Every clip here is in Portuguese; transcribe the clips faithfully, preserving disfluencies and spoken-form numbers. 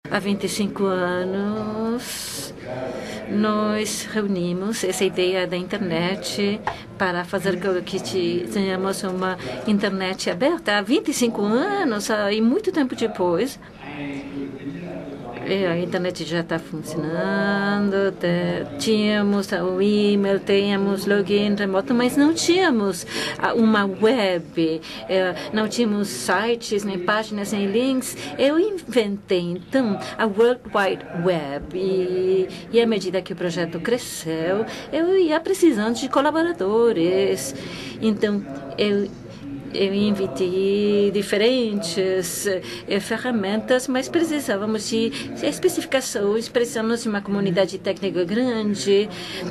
Há vinte e cinco anos, nós reunimos essa ideia da internet para fazer com que tenhamos uma internet aberta. Há vinte e cinco anos, e muito tempo depois, a internet já está funcionando, tínhamos o e-mail, tínhamos login remoto, mas não tínhamos uma web, não tínhamos sites, nem páginas, nem links. Eu inventei, então, a World Wide Web e, e à medida que o projeto cresceu, eu ia precisando de colaboradores. Então, eu Eu inventei diferentes eh, ferramentas, mas precisávamos de especificações, precisamos de uma comunidade técnica grande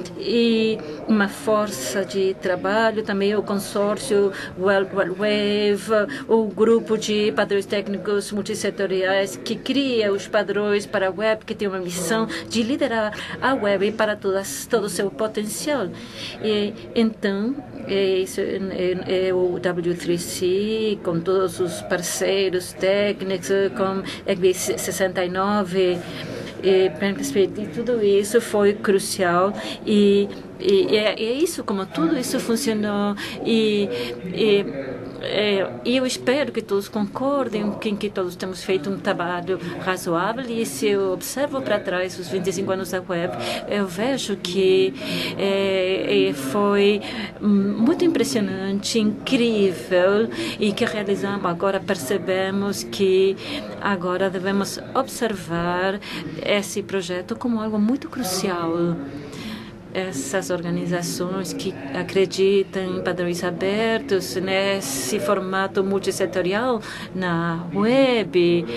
e uma força de trabalho, também o consórcio World Wide Web, o grupo de padrões técnicos multissetoriais que cria os padrões para a web, que tem uma missão de liderar a web para todas, todo o seu potencial. E, então, é, isso, é, é o W três C, com todos os parceiros técnicos, com X B sessenta e nove, e, e tudo isso foi crucial e, e, e é isso, como tudo isso funcionou e, e É, eu espero que todos concordem que, que todos temos feito um trabalho razoável e se eu observo para trás os vinte e cinco anos da web, eu vejo que é, foi muito impressionante, incrível e que realizamos agora, percebemos que agora devemos observar esse projeto como algo muito crucial. Essas organizações que acreditam em padrões abertos, nesse formato multissetorial na web,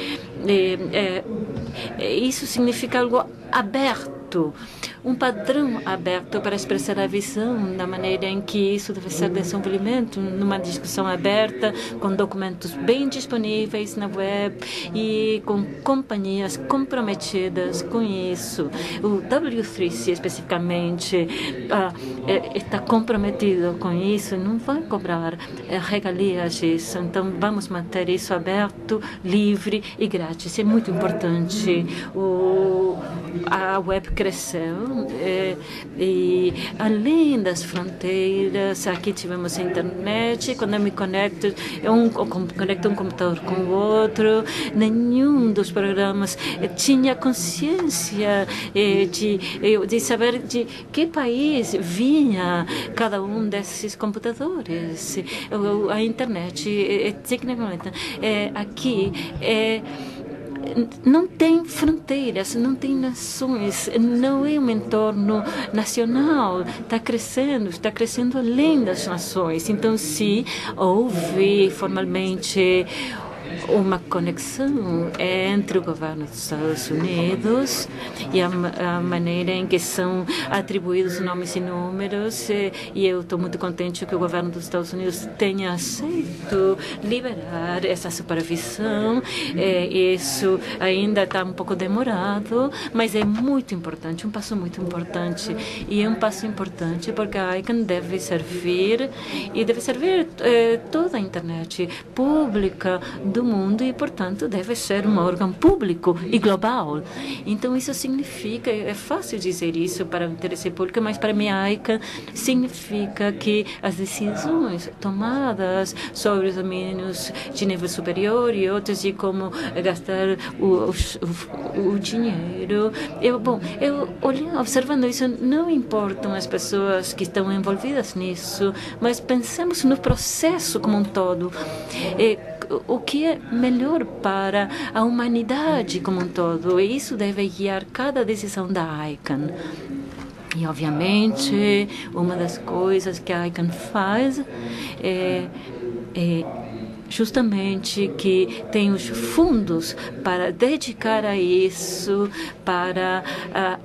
é, é, isso significa algo aberto, um padrão aberto para expressar a visão da maneira em que isso deve ser desenvolvimento, numa discussão aberta, com documentos bem disponíveis na web e com companhias comprometidas com isso. O W três C, especificamente, ah, é, está comprometido com isso, não vai cobrar é, regalias disso, então vamos manter isso aberto, livre e grátis. É muito importante. O, a web cresceu, É, e além das fronteiras, aqui tivemos a internet. Quando eu me conecto, eu um, conecto um computador com o outro, nenhum dos programas tinha consciência eh, de, de saber de que país vinha cada um desses computadores. A internet, é, tecnicamente, é, aqui é não tem fronteiras, não tem nações, não é um entorno nacional, está crescendo, está crescendo além das nações. Então, se houve formalmente uma conexão entre o governo dos Estados Unidos e a, a maneira em que são atribuídos nomes e números, e, e eu estou muito contente que o governo dos Estados Unidos tenha aceito liberar essa supervisão. É, isso ainda está um pouco demorado, mas é muito importante, um passo muito importante, e é um passo importante porque a ICANN deve servir e deve servir é, toda a internet pública do mundo e, portanto, deve ser um órgão público e global. Então, isso significa, é fácil dizer isso para o interesse público, mas para mim a ICANN significa que as decisões tomadas sobre os domínios de nível superior e outros de como gastar o, o, o dinheiro. Eu, bom, eu olhando, observando isso, não importam as pessoas que estão envolvidas nisso, mas pensemos no processo como um todo. É, o que é melhor para a humanidade como um todo. E isso deve guiar cada decisão da ICANN. E, obviamente, uma das coisas que a ICANN faz é, é justamente que tem os fundos para dedicar a isso, para uh,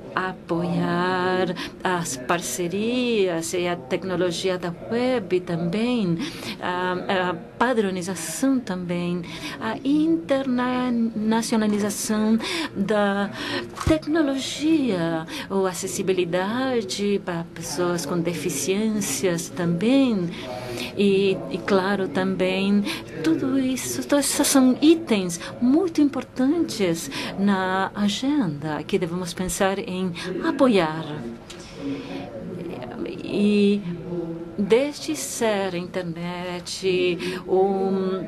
apoiar as parcerias e a tecnologia da web também, a, a padronização também, a internacionalização da tecnologia, ou acessibilidade para pessoas com deficiências também. E, e, claro, também, tudo isso, todos esses são itens muito importantes na agenda que devemos pensar em apoiar. E desde ser a internet um,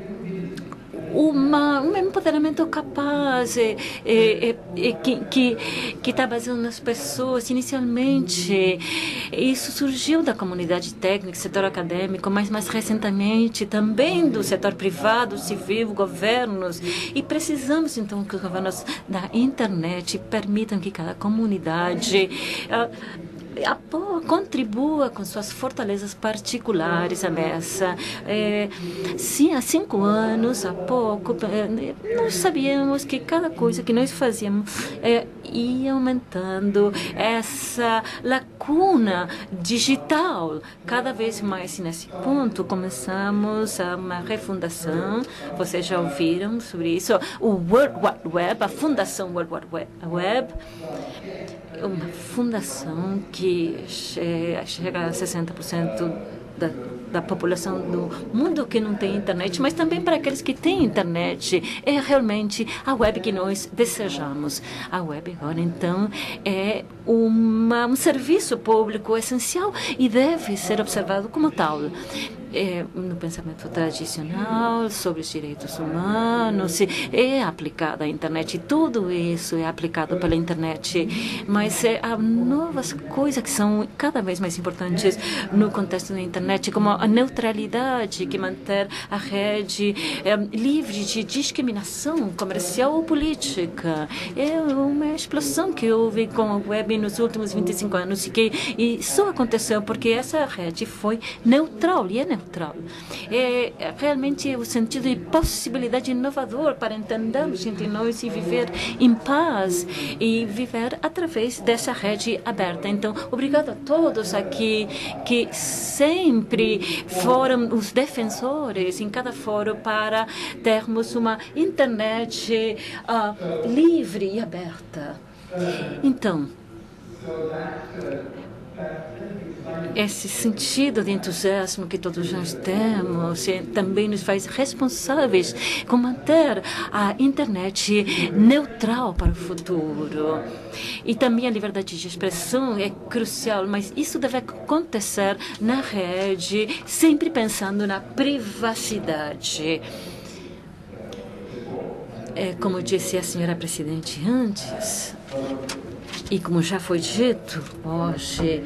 uma, um empoderamento capaz e, e, e, que que que está baseado nas pessoas inicialmente, isso surgiu da comunidade técnica, setor acadêmico, mas mais recentemente também do setor privado, civil, governos, e precisamos então que os governos da internet permitam que cada comunidade uh, contribua com suas fortalezas particulares a essa. É, sim, há cinco anos, há pouco, nós sabíamos que cada coisa que nós fazíamos é, ia aumentando essa lacuna digital. Cada vez mais nesse ponto, começamos a uma refundação. Vocês já ouviram sobre isso? O World Wide Web, a Fundação World Wide Web, uma fundação que chega a sessenta por cento da, da população do mundo que não tem internet, mas também para aqueles que têm internet. É realmente a web que nós desejamos. A web agora, então, é uma, um serviço público essencial e deve ser observado como tal. É, no pensamento tradicional sobre os direitos humanos, é aplicada a internet, tudo isso é aplicado pela internet, mas é, há novas coisas que são cada vez mais importantes no contexto da internet, como a neutralidade, que manter a rede é, livre de discriminação comercial ou política. É uma explosão que houve com a web nos últimos vinte e cinco anos e que e só aconteceu porque essa rede foi neutral, e é neutral. É realmente o sentido de possibilidade inovador para entendermos entre nós e viver em paz e viver através dessa rede aberta. Então, obrigado a todos aqui que sempre foram os defensores em cada fórum para termos uma internet uh, livre e aberta. Então, esse sentido de entusiasmo que todos nós temos também nos faz responsáveis por manter a internet neutral para o futuro. E também a liberdade de expressão é crucial, mas isso deve acontecer na rede, sempre pensando na privacidade. É, como disse a senhora presidente antes, e como já foi dito hoje,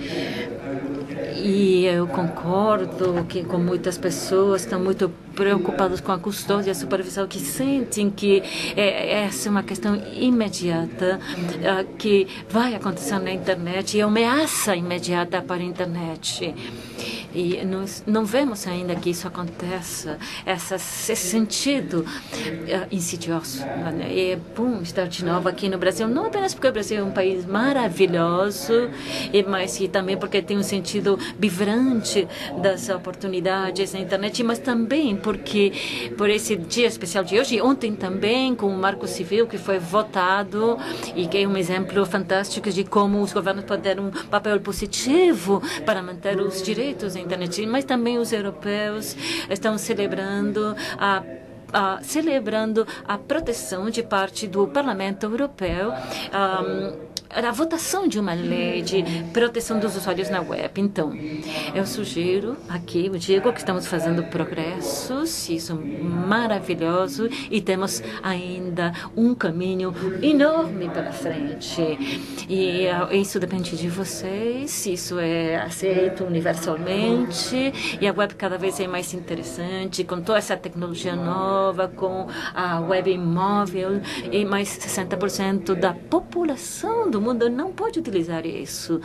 e eu concordo que com muitas pessoas estão muito preocupadas com a custódia e a supervisão, que sentem que é, essa é uma questão imediata uh, que vai acontecer na internet e é uma ameaça imediata para a internet. E nós não vemos ainda que isso aconteça, essa, esse sentido uh, insidioso. É bom estar de novo aqui no Brasil, não apenas porque o Brasil é um país maravilhoso, mas e também porque tem um sentido vibrante das oportunidades na internet, mas também porque por esse dia especial de hoje, ontem também com o Marco Civil que foi votado e que é um exemplo fantástico de como os governos podem ter um papel positivo para manter os direitos da internet, mas também os europeus estão celebrando a Uh, celebrando a proteção de parte do Parlamento Europeu, um, a votação de uma lei de proteção dos usuários na web. Então, eu sugiro aqui, eu digo que estamos fazendo progressos, isso é maravilhoso, e temos ainda um caminho enorme pela frente. E uh, isso depende de vocês, isso é aceito universalmente, e a web cada vez é mais interessante, com toda essa tecnologia nova, com a web móvel, e mais sessenta por cento da população do mundo não pode utilizar isso.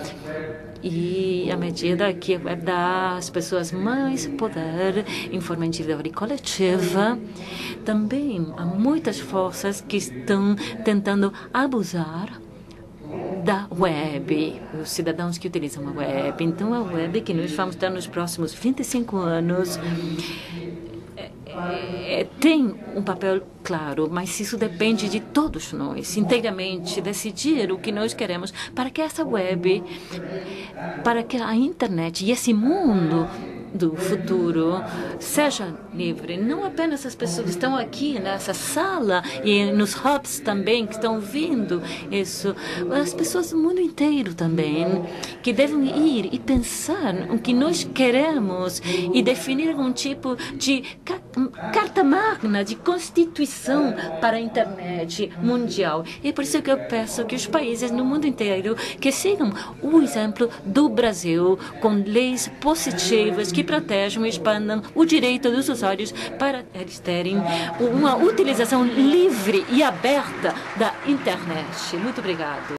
E à medida que a web dá às pessoas mais poder em forma individual e coletiva, também há muitas forças que estão tentando abusar da web, os cidadãos que utilizam a web. Então, a web que nós vamos ter nos próximos vinte e cinco anos É, tem um papel claro, mas isso depende de todos nós, inteiramente, decidir o que nós queremos para que essa web, para que a internet e esse mundo do futuro seja livre. Não apenas as pessoas que estão aqui nessa sala e nos hubs também que estão vindo isso, as pessoas do mundo inteiro também, que devem ir e pensar o que nós queremos e definir algum tipo de ca carta magna, de constituição para a internet mundial. E é por isso que eu peço que os países no mundo inteiro que sigam o exemplo do Brasil com leis positivas que protejam e expandam o direito dos usuários para eles terem uma utilização livre e aberta da internet. Muito obrigado.